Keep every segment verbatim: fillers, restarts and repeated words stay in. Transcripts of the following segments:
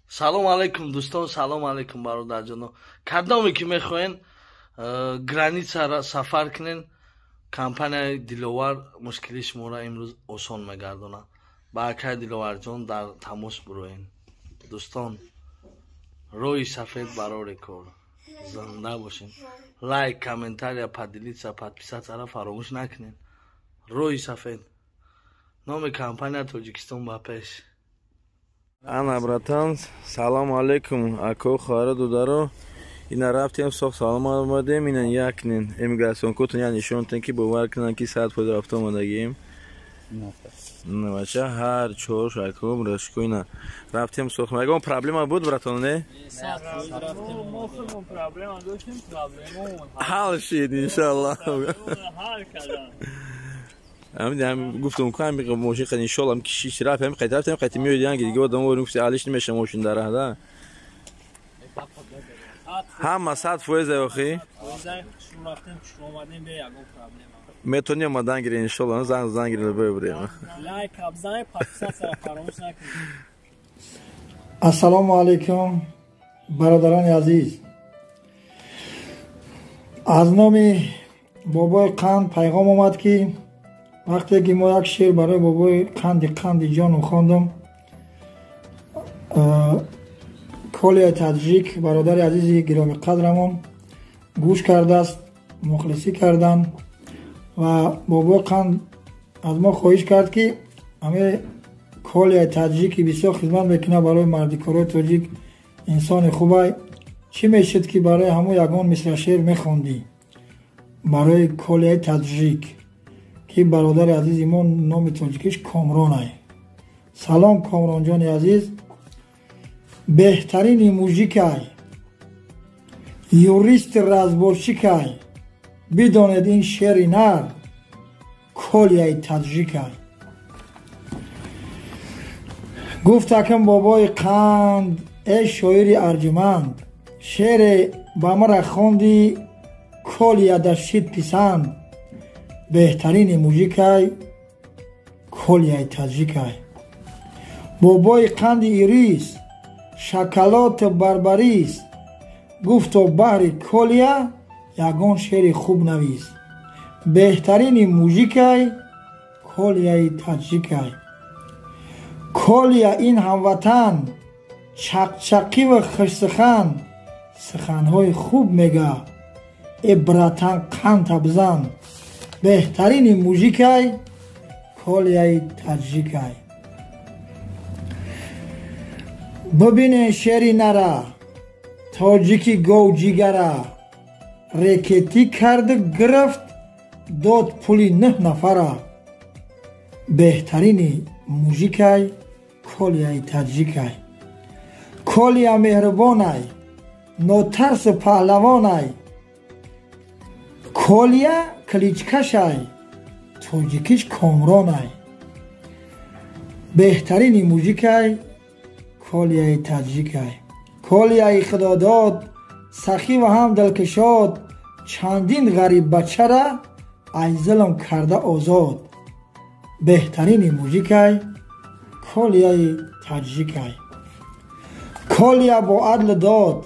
Салом алейкум дӯстон, салом алейкум бародарҷоно. Кадоме ки мехоҳен границаро сафар кунен, компанияи Диловар мушкили шуморо имрӯз осон мегардонад. Ба акай Диловарҷон дар тамос бироед. Дӯстон, роҳи сафед барори кор. Зинда бошед. Лайк, комментария, поделиться, подписаться фаромӯш накунед. Роҳи сафед. Номи компания Тоҷикистон ба пеш. Ана братан, салом алейкум, ако хоҳара дударо. Ина рафтем сох салом омадем, ина якнин эмиграсион кодтон я нишонтен ки бовар кунан ки сад фоиз рафта омадагием. Навача ҳар чор шаком рашко ина рафтем сох. Магон проблема буд братан, не? Проблема доштем, проблема. Ҳал шид иншаллоҳ. Ам дам гуфтум ки ами мошин қани иншаллоҳ ам кишиш рафт ам қайта рафтем қайта миёд янги дига одам орун гуфти алиш немеша мошин дар раҳда. Ҳама сад фоиз охи. рафтем шумадем бе ягон проблема. Метонем мадан гире иншаллоҳ зан зан гире бебрем. Лайк абзай подписаться фаромӯш накунед. Ассалому алейкум бародарони азиз. Аз номи бобои Қанд пайғом омад ки вақте ки мо як шеър барои бобои Қанди Қанди ҷону хондум, Коля Таджик бародари азизи гироми қадрамон гӯш кардааст, мухлисӣ кардан ва бобои Қанд аз мо хоҳиш кард ки ҳаме Коля Таджики бисёр хизмат мекунад барои мардикорои тоҷик, инсони хубай. Чӣ мешуд ки барои ҳамон ягон мисра шеър мехондӣ барои Коля Таджик ки бародари азизи мо номи тоҷикиш Комрон ай. Салом Комронҷони азиз. Беҳтарини мужикай, юристи разборчикай, бидонед ин шеъри нар Коляи Таджикай. Гуфтакам бобои Қанд, эй шоири арҷуманд, шеъре ба мара хонди Коля дашид писанд. Беҳтарини мужикай Коляи Таджикай. Бобои Қанди ирис, шоколод барбарис, гуфто баҳри Коля ягон шеъри хуб навис. Беҳтарини мужикай Коляи Таджикай. Коля ин ҳамватан, чақчақӣ ва хушсухан, суханҳои хуб мега, ибратан қанд абзан. Беҳтарини мужикай Коляи Таджикай. Бибинен шеъри нара, тоҷики говҷигара, рекетӣ карду гирифт, дод пули нӯҳ нафара. Беҳтарини мужикай Коляи Таджикай. Коля меҳрубонай, нотарсу паҳлавонай. Коля кличкашай, тоҷикиш Комронай. Беҳтарини мужикай Коляи Таджикай. Коляи худодод, сахӣ ва ҳам дилкушод, чандин ғариб бачара аз зулм карда озод. Беҳтарини мужикай Коляи Таджикай. Коля бо адлу дод,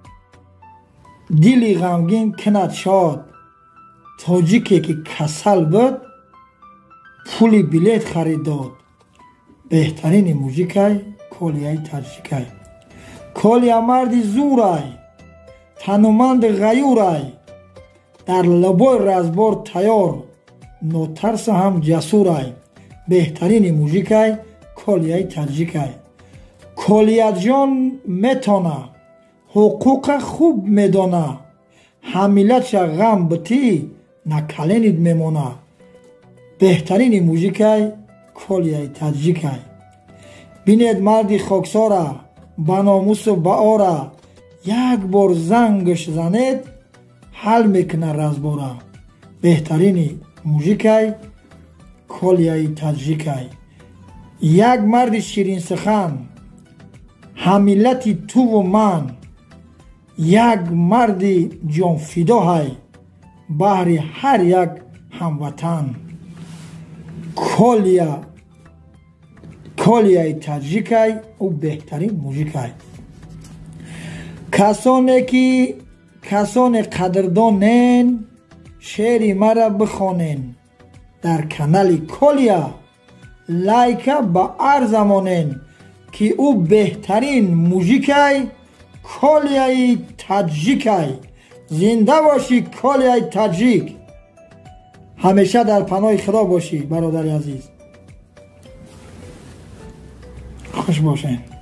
дили ғамгин кунад шод. Тоҷике ки касал буд, пули билет харид дод. Беҳтарини мужикай Коляи Таджикай. Коля марди зурай, тануманди ғаюрай, дар лабои разбор тайёр, нотарсу ҳам ҷасурай. Беҳтарини мужикай Коляи Таджикай. Коляҷон метона, ҳуқуқа хуб медона, ҳамилатша ғам бутӣ накаленид мемона. Беҳтарини мужикай Коляи Таджикай. Бинед марди хоксора, ба номусу ба ора, як бор зангаш занед, ҳал мекуна разбора. Беҳтарини мужикай Коляи Таджикай. Як марди ширинсухан, ҳамиллати туву ман, як марди ҷонфидоҳай, баҳри ҳар як ҳамватан. Коля کولیای تاجیکای او بهترین موژیکای. کسانی که کسان قدردانن شعری مرا بخوانن در کانال کولیا لایک با هر زمانن که او بهترین موژیکای کولیای تاجیکای. زنده باشی کولیای تاجیک. همیشه در پناه خدا باشی برادر عزیز. خوش باشین.